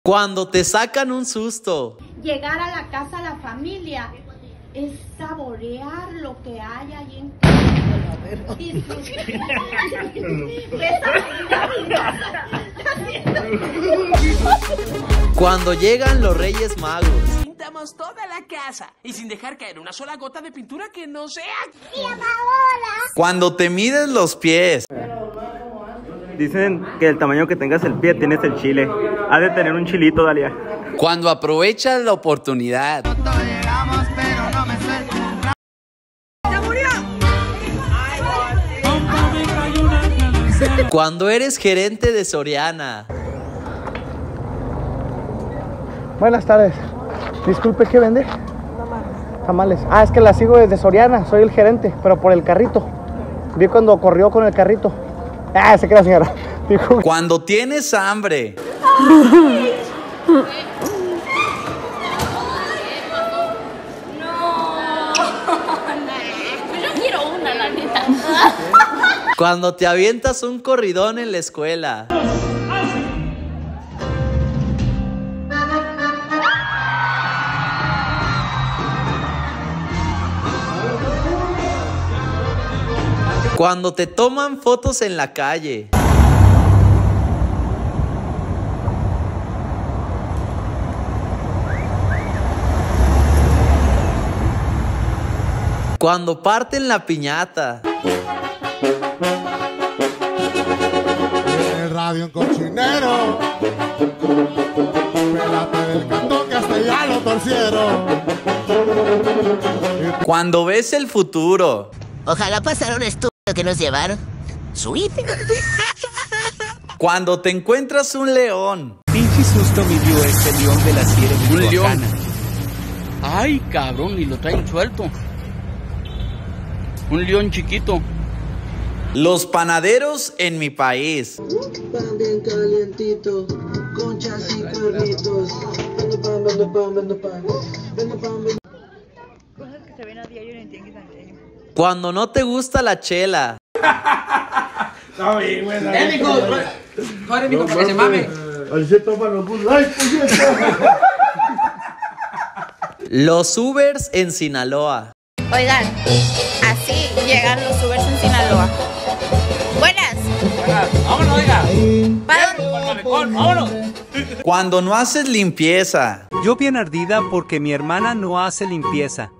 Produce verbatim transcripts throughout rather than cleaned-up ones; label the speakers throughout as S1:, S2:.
S1: Cuando te sacan un susto.
S2: Llegar a la casa de la familia es saborear lo que hay ahí en casa.
S1: Cuando llegan los Reyes Magos.
S3: Pintamos toda la casa y sin dejar caer una sola gota de pintura que no sea.
S1: Cuando te mides los pies.
S4: Dicen que el tamaño que tengas el pie tienes el chile. Has de tener un chilito, Dalia.
S1: Cuando aprovechas la oportunidad. Cuando eres gerente de Soriana.
S5: Buenas tardes. Disculpe, ¿qué vende? Tamales. Ah, es que la sigo desde Soriana. Soy el gerente, pero por el carrito. Vi cuando corrió con el carrito. Ah, se queda, señora. Dijo...
S1: Cuando tienes hambre. Cuando te avientas un corridón en la escuela. Cuando te toman fotos en la calle. Cuando parten la piñata.
S6: El radio en cochinero. Pélate del cantón que hasta ya lo torcieron.
S1: Cuando ves el futuro.
S7: Ojalá pasara un estúpido que nos llevaron. Sweet.
S1: Cuando te encuentras un león.
S8: Pinche susto me dio este león de la sierra de
S3: Un león.
S8: Michoacana. Ay, cabrón, y lo traen suelto. Un león chiquito.
S1: Los panaderos en mi país.
S9: Pan bien calientito, conchas y cuernitos. Vendo pan, vendo pan, vendo pan. Vendo pan, vendo...
S10: Cosas que se ven a diario en el tianguis santiago.
S1: Cuando no te gusta la chela.
S3: No, güey, güey. Eh, mijo, joder, mijo, para que se mame.
S6: Ahí se toman los bus. ¡Ay,
S1: Los Ubers en Sinaloa.
S2: Oigan, así llegan los Ubers en Sinaloa. Buenas.
S3: Buenas. Vámonos, oiga.
S2: ¿Para
S3: dónde? Vámonos.
S1: Cuando no haces limpieza.
S8: Yo bien ardida porque mi hermana no hace limpieza.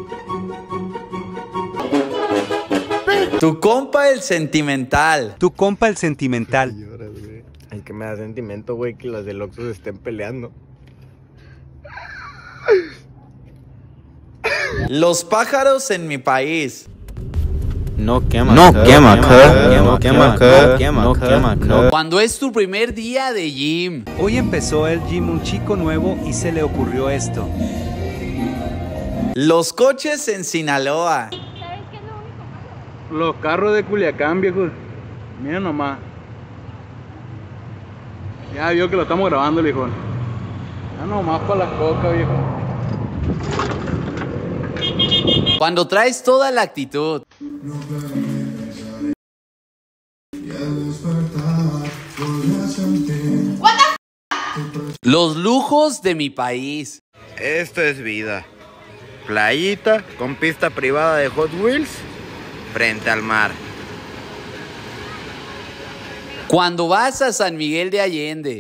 S1: Tu compa el sentimental.
S8: Tu compa el sentimental.
S4: El que me da sentimiento, güey, que las del Oxxo se estén peleando.
S1: Los pájaros en mi país.
S11: No quema, no quema, no quema, no quema.
S1: Cuando es tu primer día de gym.
S8: Hoy empezó el gym un chico nuevo y se le ocurrió esto.
S1: Los coches en Sinaloa.
S4: Los carros de Culiacán, viejo. Mira nomás. Ya vio que lo estamos grabando, viejo. Ya nomás para las cocas, viejo.
S1: Cuando traes toda la actitud. Los lujos de mi país.
S4: Esto es vida. Playita con pista privada de Hot Wheels frente al mar.
S1: Cuando vas a San Miguel de Allende.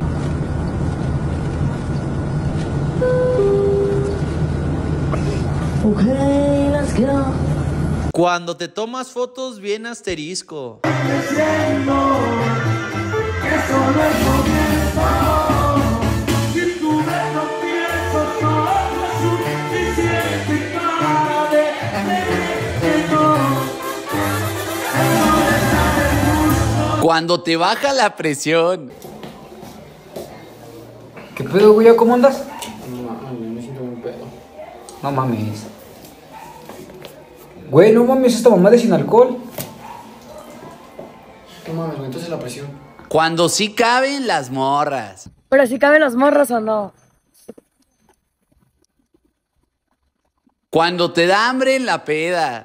S9: Okay, let's go.
S1: Cuando te tomas fotos bien asterisco. Cuando te baja la presión.
S12: ¿Qué pedo, güey? ¿Cómo andas? No mames, me siento muy pedo. No mames. Güey, no mames, esta mamá de sin alcohol. No mames, güey, entonces la presión.
S1: Cuando sí caben las morras.
S10: Pero si caben los morros o no.
S1: Cuando te da hambre en la peda.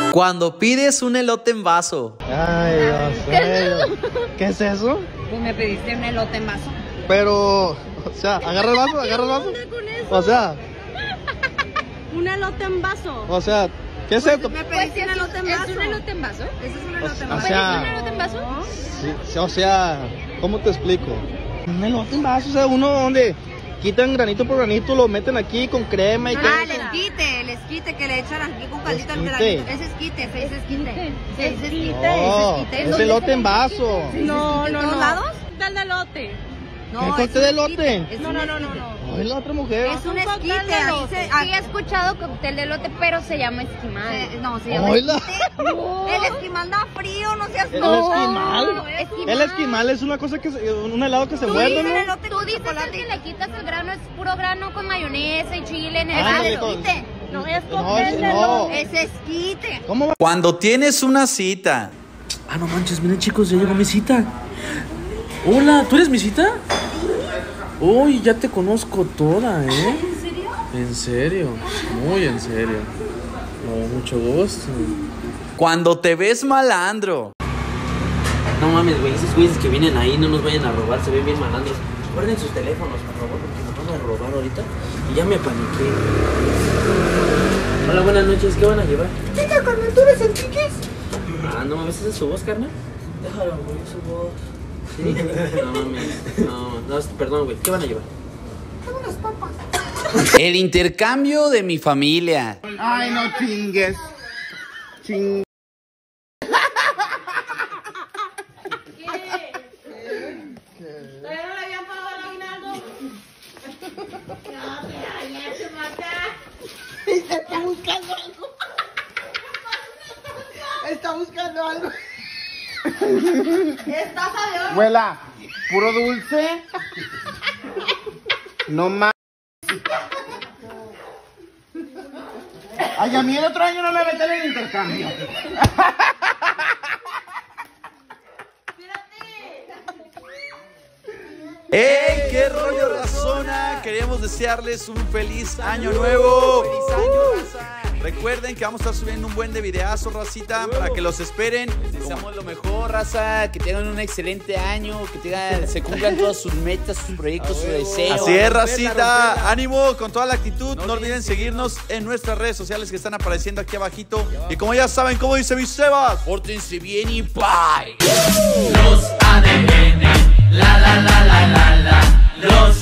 S1: Cuando pides un elote en vaso.
S5: Ay, Dios mío. ¿Qué es eso?
S10: Pues me pediste un elote en vaso.
S5: Pero, o sea, agarra el vaso, agarra el vaso. O sea,
S10: Un elote en vaso.
S5: o sea, ¿qué es esto?
S10: ¿Me pediste un elote en vaso? ¿Es un elote en vaso? ¿Eso es un elote en vaso?
S5: O sea-
S10: ¿Un elote en vaso?
S5: Sí, o sea, ¿cómo te explico? Un elote en vaso, o sea, uno donde quitan granito por granito, lo meten aquí con crema y
S10: Ah,
S5: queso.
S10: el esquite, el esquite que le echan aquí con caldito al
S5: Esquite.
S10: granito. Es esquite, se dice esquite. Se dice esquite,
S5: No,
S10: es esquite.
S5: es elote en vaso.
S10: No, no, no.
S2: lados?
S10: Del elote.
S5: ¿Qué
S10: No,
S5: corte
S10: es un
S5: de elote?
S10: esquite, es un
S2: No, no, no,
S10: esquite.
S2: no.
S5: Ay, la otra mujer.
S10: Es un esquite, aquí se...
S13: Sí he escuchado cóctel de elote, pero se llama esquimal.
S10: se- No, se llama
S5: Hola.
S10: esquite. El esquimal da frío, no seas
S5: ¿El
S10: tonto.
S5: esquimal?
S10: Esquimal.
S5: El esquimal es una cosa que se- un helado que se
S10: Tú
S5: muerde,
S10: dices
S5: ¿no?
S10: elote
S13: Tú
S10: con
S13: dices
S10: chocolate.
S13: que le quitas el grano, es puro grano con mayonesa y chile en el
S5: Ah,
S10: Ah, el
S5: no,
S10: esquite.
S13: No es
S5: No,
S13: cóctel de
S5: no.
S13: elote.
S10: Es esquite.
S5: ¿Cómo va?
S1: Cuando tienes una cita.
S3: Ah, no manches, miren chicos, ya llegó mi cita. Hola, ¿tú eres mi cita? Uy, ya te conozco toda, ¿eh?
S10: ¿En serio?
S3: En serio, muy en serio. No, mucho gusto.
S1: Cuando te ves malandro.
S14: No mames, güey, esos güeyes que vienen ahí no nos vayan a robar, se ven bien malandros. Guarden sus teléfonos, por favor, porque nos van a robar ahorita. Y ya me paniqué. Hola, buenas noches, ¿qué van a llevar?
S10: Chica, carnal, ¿tú eres Enriquez?
S14: Ah, no mames, ¿esa es su voz, carnal? Déjalo, güey, es su voz. Sí, no mames, no, no, perdón, güey, ¿qué van a llevar?
S10: Unas papas.
S1: El intercambio de mi familia.
S5: Ay, no chingues. Ching.
S2: ¿Todavía no le habían pagado el aguinaldo?
S10: Está buscando algo. Está buscando algo.
S2: ¿Estás a de oro?
S5: Abuela, puro dulce. No más. Ay, a mí el otro año no me meten en el intercambio.
S1: ¡Ey! ¡Qué rollo, razona! Queríamos desearles un feliz año nuevo. ¡Feliz año, raza! Recuerden que vamos a estar subiendo un buen de videazos, racita, para que los esperen.
S15: Les deseamos lo mejor, raza, que tengan un excelente año, que tengan, se cumplan todas sus metas, sus proyectos, sus deseos.
S1: Así es, racita. Ánimo, con toda la actitud. No olviden seguirnos en nuestras redes sociales que están apareciendo aquí abajito. Y como ya saben, como dice mi Sebas,
S15: Pórtense bien y bye.
S16: Los A D N, la la la la la la, los